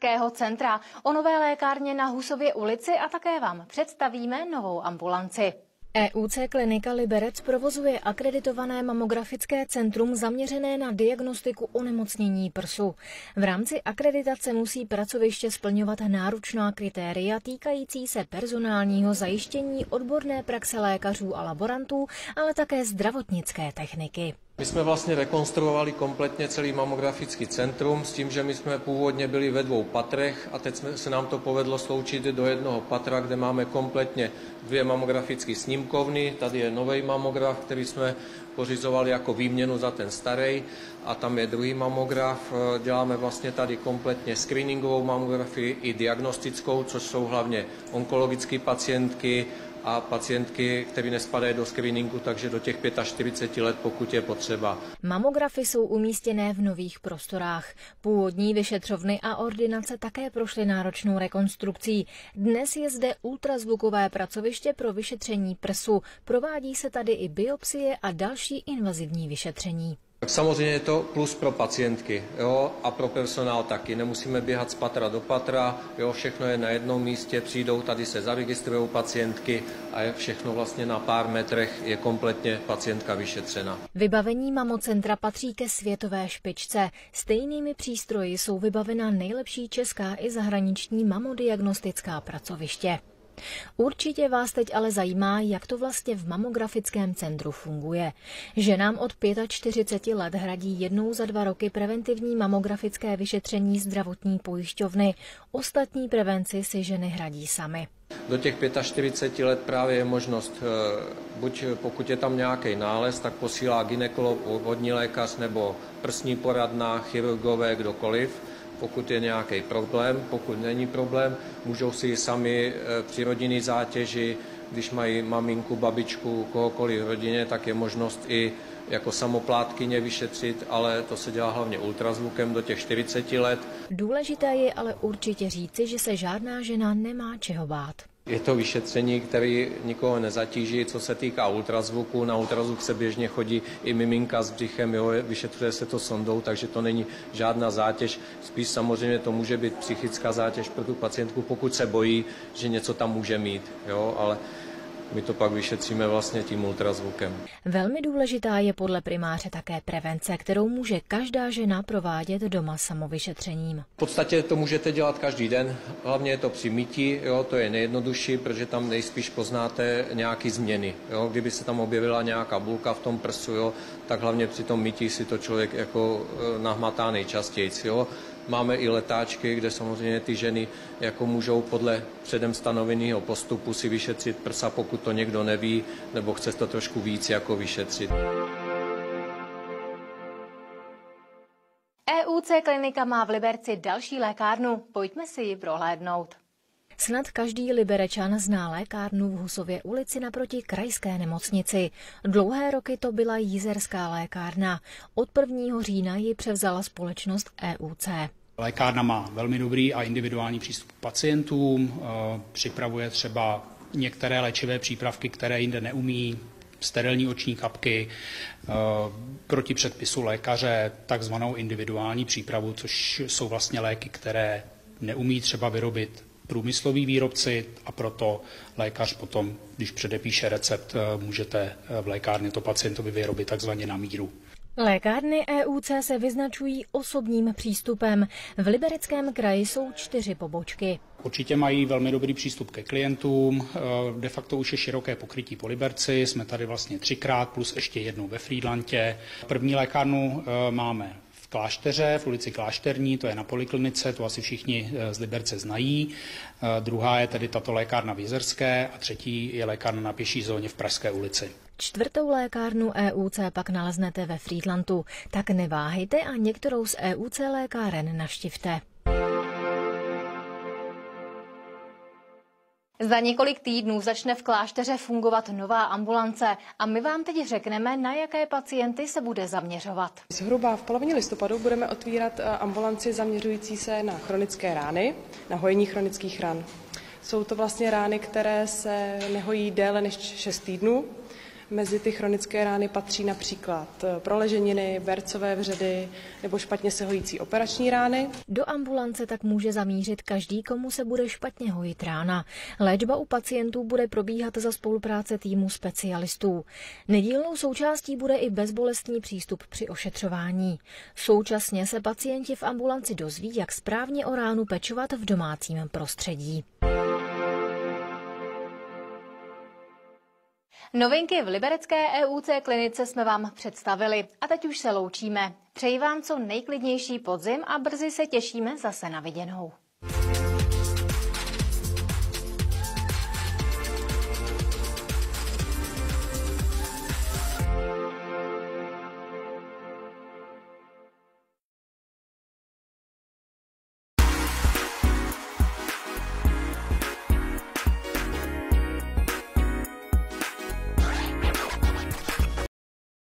centra, o nové lékárně na Husově ulici a také vám představíme novou ambulanci. EUC Klinika Liberec provozuje akreditované mamografické centrum zaměřené na diagnostiku onemocnění prsu. V rámci akreditace musí pracoviště splňovat náročná kritéria týkající se personálního zajištění, odborné praxe lékařů a laborantů, ale také zdravotnické techniky. My jsme vlastně rekonstruovali kompletně celý mamografický centrum s tím, že my jsme původně byli ve 2 patrech a teď se nám to povedlo sloučit do jednoho patra, kde máme kompletně 2 mamografické snímkovny. Tady je nový mamograf, který jsme pořizovali jako výměnu za ten starý, a tam je druhý mamograf. Děláme vlastně tady kompletně screeningovou mamografii i diagnostickou, což jsou hlavně onkologické pacientky a pacientky, které nespadají do screeningu, takže do těch 45 let, pokud je potřeba. Mamografy jsou umístěné v nových prostorách. Původní vyšetřovny a ordinace také prošly náročnou rekonstrukcí. Dnes je zde ultrazvukové pracoviště pro vyšetření prsu. Provádí se tady i biopsie a další invazivní vyšetření. Tak samozřejmě je to plus pro pacientky, jo, a pro personál taky. Nemusíme běhat z patra do patra, jo, všechno je na jednom místě, přijdou, tady se zaregistrují pacientky a je všechno vlastně na pár metrech, je kompletně pacientka vyšetřena. Vybavení mamocentra patří ke světové špičce. Stejnými přístroji jsou vybavena nejlepší česká i zahraniční mamodiagnostická pracoviště. Určitě vás teď ale zajímá, jak to vlastně v mamografickém centru funguje. Ženám od 45 let hradí jednou za 2 roky preventivní mamografické vyšetření zdravotní pojišťovny. Ostatní prevenci si ženy hradí samy. Do těch 45 let právě je možnost, buď pokud je tam nějaký nález, tak posílá gynekolog, obvodní lékař nebo prsní poradna, chirurgové, kdokoliv. Pokud je nějaký problém, pokud není problém, můžou si sami při rodinné zátěži, když mají maminku, babičku, kohokoliv v rodině, tak je možnost i jako samoplátkyně vyšetřit, ale to se dělá hlavně ultrazvukem do těch 40 let. Důležité je ale určitě říci, že se žádná žena nemá čeho bát. Je to vyšetření, které nikoho nezatíží, co se týká ultrazvuku. Na ultrazvuk se běžně chodí i miminka s břichem, jo, vyšetřuje se to sondou, takže to není žádná zátěž. Spíš samozřejmě to může být psychická zátěž pro tu pacientku, pokud se bojí, že něco tam může mít, jo, ale my to pak vyšetříme vlastně tím ultrazvukem. Velmi důležitá je podle primáře také prevence, kterou může každá žena provádět doma samovyšetřením. V podstatě to můžete dělat každý den, hlavně je to při mytí, jo, to je nejjednodušší, protože tam nejspíš poznáte nějaké změny. Jo. Kdyby se tam objevila nějaká bulka v tom prsu, jo, tak hlavně při tom mytí si to člověk jako nahmatá nejčastěji. Jo. Máme i letáčky, kde samozřejmě ty ženy jako můžou podle předem stanoveného postupu si vyšetřit prsa, pokud to někdo neví, nebo chce to trošku víc jako vyšetřit. EUC Klinika má v Liberci další lékárnu, pojďme si ji prohlédnout. Snad každý Liberečan zná lékárnu v Husově ulici naproti krajské nemocnici. Dlouhé roky to byla Jizerská lékárna. Od 1. října ji převzala společnost EUC. Lékárna má velmi dobrý a individuální přístup k pacientům, připravuje třeba některé léčivé přípravky, které jinde neumí, sterilní oční kapky, proti předpisu lékaře takzvanou individuální přípravu, což jsou vlastně léky, které neumí třeba vyrobit průmysloví výrobci, a proto lékař potom, když předepíše recept, můžete v lékárně to pacientovi vyrobit takzvaně na míru. Lékárny EUC se vyznačují osobním přístupem. V Libereckém kraji jsou 4 pobočky. Určitě mají velmi dobrý přístup ke klientům, de facto už je široké pokrytí po Liberci, jsme tady vlastně 3krát plus ještě jednou ve Frýdlantě. První lékárnu máme v Klášteře, v ulici Klášterní, to je na poliklinice, to asi všichni z Liberce znají. Druhá je tedy tato lékárna v Jizerské a třetí je lékárna na pěší zóně v Pražské ulici. 4. lékárnu EUC pak naleznete ve Frýdlantu. Tak neváhejte a některou z EUC lékáren navštivte. Za několik týdnů začne v Klášteře fungovat nová ambulance a my vám teď řekneme, na jaké pacienty se bude zaměřovat. Zhruba v polovině listopadu budeme otvírat ambulanci zaměřující se na chronické rány, na hojení chronických ran. Jsou to vlastně rány, které se nehojí déle než 6 týdnů. Mezi ty chronické rány patří například proleženiny, bercové vředy nebo špatně se hojící operační rány. Do ambulance tak může zamířit každý, komu se bude špatně hojit rána. Léčba u pacientů bude probíhat za spolupráce týmu specialistů. Nedílnou součástí bude i bezbolestný přístup při ošetřování. Současně se pacienti v ambulanci dozví, jak správně o ránu pečovat v domácím prostředí. Novinky v liberecké EUC klinice jsme vám představili a teď už se loučíme. Přeji vám co nejklidnější podzim a brzy se těšíme zase na viděnou.